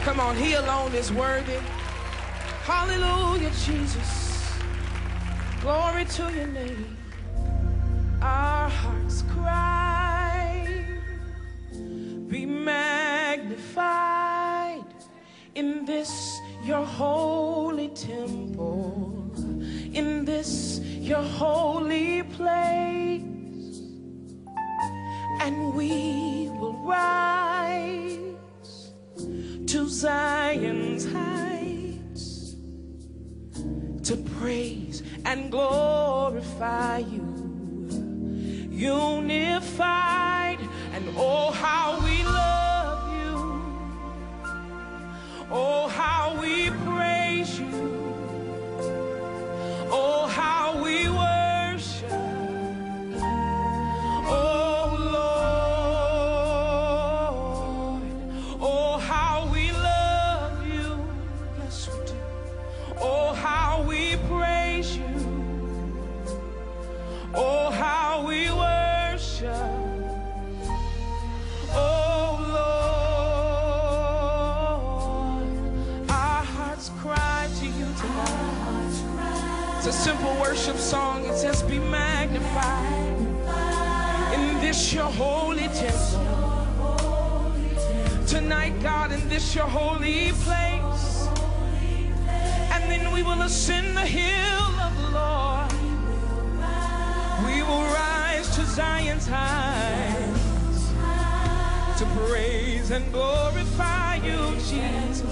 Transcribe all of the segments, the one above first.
Come on, he alone is worthy. Hallelujah, Jesus. Glory to your name. Our hearts cry, be magnified in this your holy temple, in this your holy place, and we will rise to Zion's heights to praise and glorify you, unified. And oh, how we love you, oh, how we praise you, oh, how we worship, oh Lord, oh, how we love you, yes we do, oh, how we praise you, oh, how we worship, oh Lord. Our hearts cry to you tonight. It's a simple worship song. It says, be magnified in this your holy temple. Tonight, God, in this your holy place. And then we will ascend the hill of the Lord. We will rise to Zion's heights to praise and glorify you, Jesus.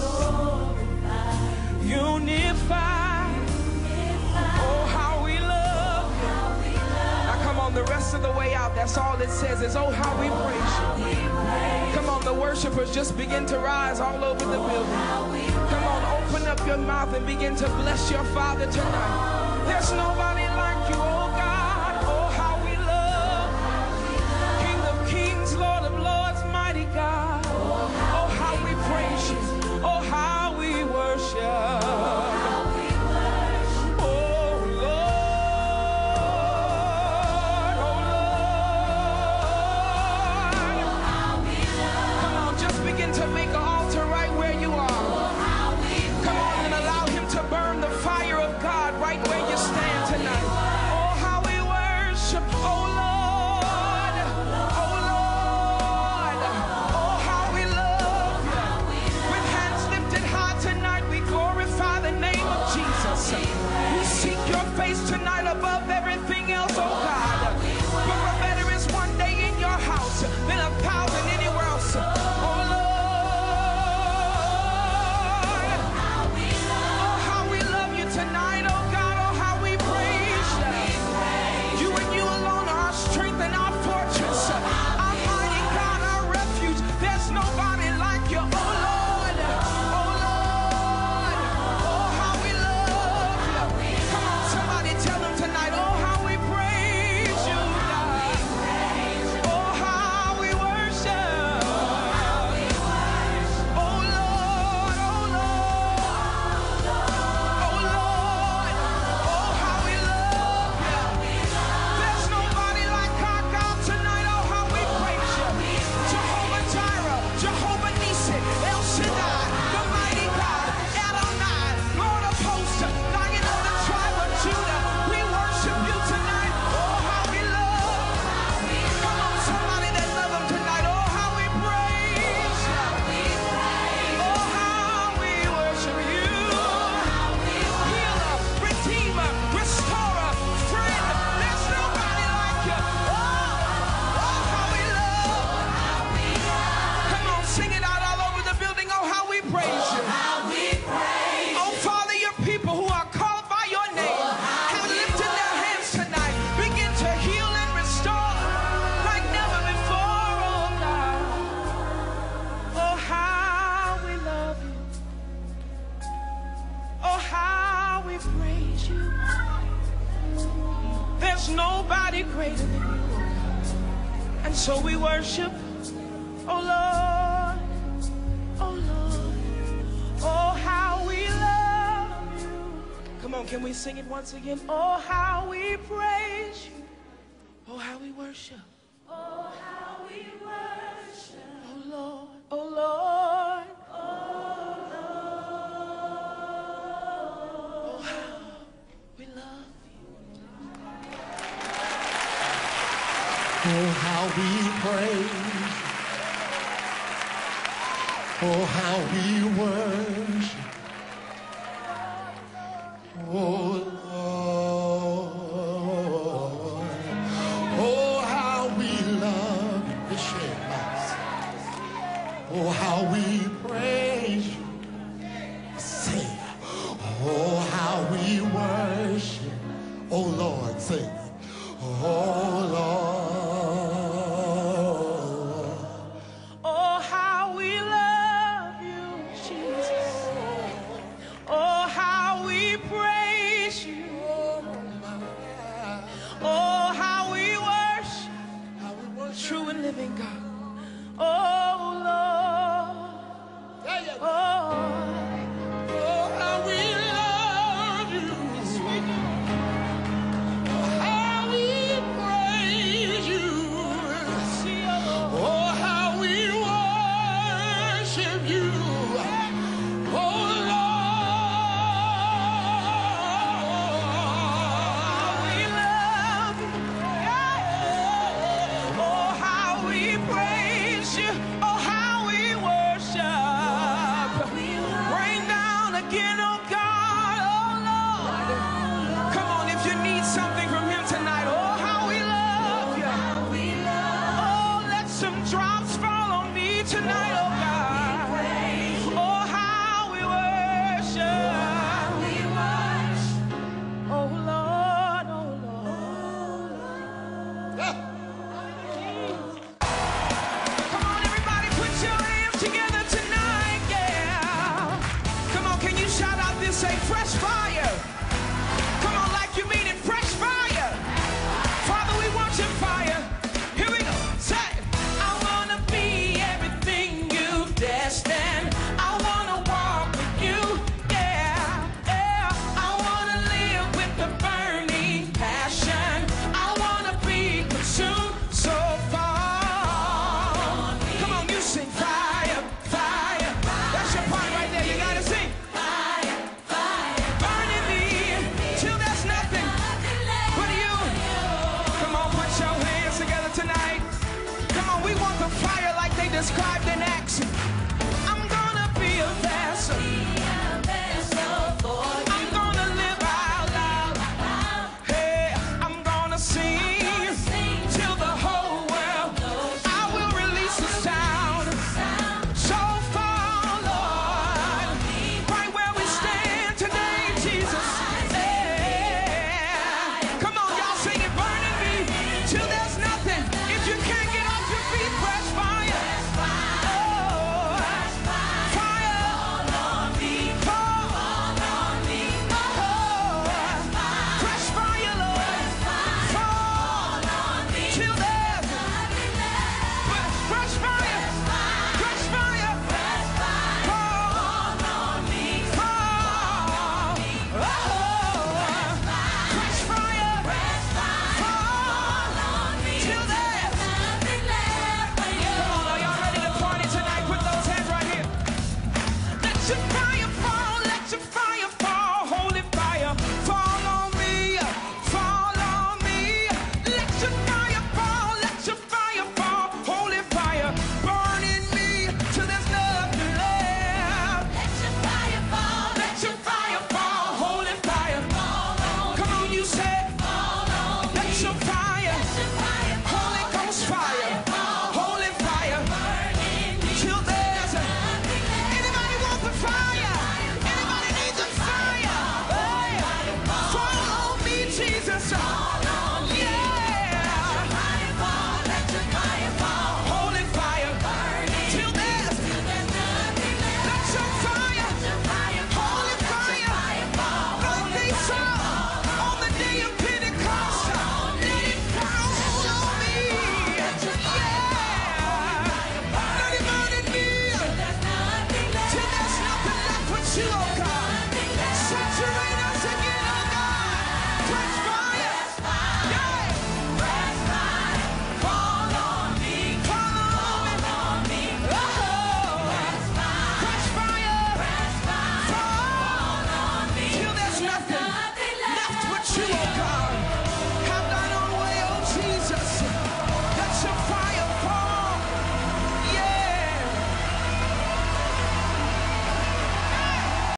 Unified. Oh, how we love you. Now come on, the rest of the way out, that's all it says is, oh, how we praise you. Come on, the worshipers just begin to rise all over the building. Come on, open up your mouth and begin to bless your Father tonight. There's nobody like you, oh God. Oh, how we love King of Kings, Lord of Lords, mighty God. Oh, how we praise you. Oh, how we worship. Tonight above everything else, oh God. For better is one day in your house than 1,000 anywhere else. Oh Lord, oh how we love you tonight, oh God. Oh how we praise you. You and you alone are our strength and our fortress, our mighty God, our refuge. There's nobody like you, oh Lord. Oh Lord, oh how we love you. Come on, somebody tell them tonight, oh how we praise you, God. Oh how we worship. Oh Lord, oh Lord, oh Lord, oh how we love you. There's nobody like our God tonight, oh how we praise you. Jehovah Jireh, Jehovah Nissi, El Shaddai, the mighty God, Adonai, Lord of hosts, Lion of the tribe of Judah. We worship you tonight. Oh, how we love. Come on, somebody that love him tonight. Oh, how we praise you. Oh, how we worship you. Healer, Redeemer, Restorer, Friend. There's nobody like you. Oh, how we love. Come on, sing it out all over the building. Oh, how we praise you. Oh, Father, your people who are called by your name have lifted their hands tonight. Begin to heal and restore like never before, oh God. Oh, how we love you. Oh, how we praise you. There's nobody greater than you, oh God. And so we worship, oh Lord, oh Lord, oh how we love you. Come on, can we sing it once again? Oh how we praise you. Oh how we worship. Oh how we worship. Oh Lord, oh Lord, oh Oh, how we praise. Oh, how we worship. Oh, Lord. Oh, how we love the shepherds. Oh, how we praise you. Sing. Oh, how we worship. Oh, Lord, sing. Oh, Lord. Oh, how we love you, Jesus. Oh, how we praise you. Oh, how we worship true and living God. Oh, Lord. Oh, How we love you. How we praise you. Oh, how we worship you. Oh, Lord. we love you. Oh, how we praise you. Oh, how we worship. Rain down again, oh God, oh Lord. Come on, if you need something from him tonight, oh, how we love you. Oh, let some drops fall on me tonight, oh God. Oh, how we worship. Oh, Lord, oh, Lord. Come on, everybody, put your hands together tonight, yeah. Come on, can you shout out this, say, fresh fire? Come on, like you mean it, fresh fire. Father, we want your fire. Here we go. Say, I want to be everything you've destined. I want to walk with you, yeah, yeah. I want to live with the burning passion. I want to be consumed so far. Come on, you sing fire, fire. That's your part right there. You got to sing. Burning me till there's nothing but you. Come on, put your hands together tonight. Come on, we want the fire like they described in Acts. I'm gonna be a vessel. I'm gonna live out loud. Hey, I'm gonna sing till the whole world. I will release the sound. So far, Lord, right where we stand today, Jesus. Yeah. Come on, y'all sing it, burning me till there's nothing. If you can't get off your feet, fresh fire. Oh, fire. Fall on me. Oh, fresh fire, Lord. Fall till there's fresh fire. Fresh fire. Fall on me. Fall. Oh, fresh fire. Fall till there's Come on, are y'all ready to party tonight? Put those hands right here. Let your fire fall, let your fire fall, holy fire, fall on me, fall on me. Let your fire fall, holy fire, burning me till there's nothing left. Let your fire fall, holy fire. Come on, you say, let your fire, Holy Ghost fire, holy fire, till there's anybody want the fire? Anybody need the fire? Hey, fall on me, Jesus. Yeah. Holy fire, till there's let your fire, holy fire, like they saw on the day of Pentecost. Let it fall on me. Yeah. Let it burn in me till there's nothing left but you, oh God.